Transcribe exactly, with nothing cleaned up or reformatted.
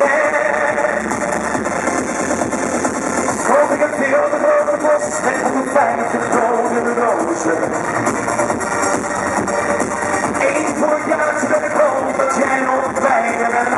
Hoping I feel the road of us, and we'll find the road in the ocean. Ain't for yards, better go, but you ain't no bang,